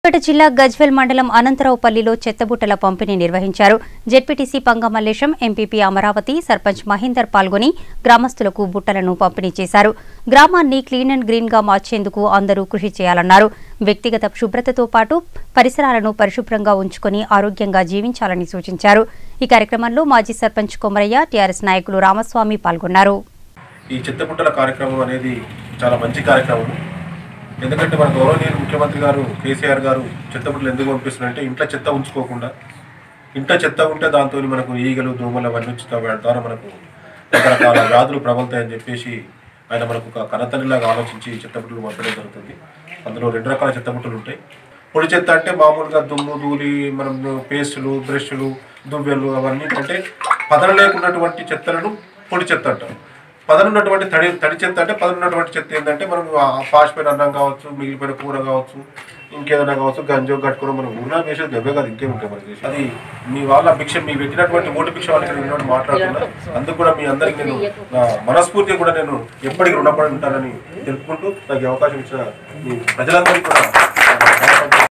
పేట జిల్లా గజ్వేల్ మండలం అనంతరావుపల్లిలో చెత్తబుట్టల పంపిణీ నిర్వహించారు. జెడ్పీటీసీ పంగ మల్లేశం, ఎంపీపీ అమరావతి, సర్పంచ్ మహేందర్ పాల్గొని గ్రామస్తులకు బుట్టలను పంపిణీ చేశారు. గ్రామాన్ని క్లీన్ అండ్ గ్రీన్ గా మార్చేందుకు అందరూ కృషి చేయాలన్నారు. వ్యక్తిగత శుభ్రతతో పాటు పరిసరాలను పరిశుభ్రంగా ఉంచుకుని ఆరోగ్యంగా జీవించాలని సూచించారు. ఈ కార్యక్రమంలో మాజీ సర్పంచ్ కొమరయ్య, టీఆర్ఎస్ నాయకులు రామస్వామి పాల్గొన్నారు. ఈ చెత్తబుట్టల కార్యక్రమం అనేది చాలా మంచి కార్యక్రమం. ఎందుకంటే మన గౌరవనీయులు ముఖ్యమంత్రి గారు కేసీఆర్ గారు చెత్తబుట్టలు ఎందుకు పంపిస్తున్నారంటే ఇంట్లో చెత్త ఉంచుకోకుండా, ఇంట్లో చెత్త ఉంటే దాంతో మనకు ఈగలు, దోమలు అవన్నీ ద్వారా మనకు రకరకాల వ్యాధులు ప్రబలుతాయని చెప్పేసి ఆయన మనకు ఒక కనతల్లిలాగా ఆలోచించి చెత్తబుట్టలు పంపడం జరుగుతుంది. అందులో 2 రకాల చెత్తబుట్టలు ఉంటాయి. పొడి చెత్త అంటే మామూలుగా దుమ్ము, ధూళి, మనం పేస్టులు, బ్రష్లు, దువ్వెలు అవన్నీ అంటే పదన లేకున్నటువంటి చెత్తలను పొడి చెత్త అంటారు. పదనున్నటువంటి తడి చెత్త అంటే పదనున్నటువంటి చెత్త ఏంటంటే మనం పాసిపోయిన అన్నం కావచ్చు, మిగిలిపోయిన కూర కావచ్చు, ఇంకేదైనా కావచ్చు, గంజో కట్టుకుని మనం ఊనా వేసేది దెబ్బే కాదు, ఇంకేముంటాయి మనకి. అది మీ వాళ్ళ భిక్ష, మీ పెట్టినటువంటి ఓటు భిక్ష వాళ్ళకి నేను మాట్లాడుతున్నా. అందుకు కూడా మీ అందరికి నేను మనస్ఫూర్తిగా కూడా నేను ఎప్పటికీ రుణపడి ఉంటానని తెలుపుకుంటూ నాకు అవకాశం ఇచ్చిన మీ ప్రజలందరికీ కూడా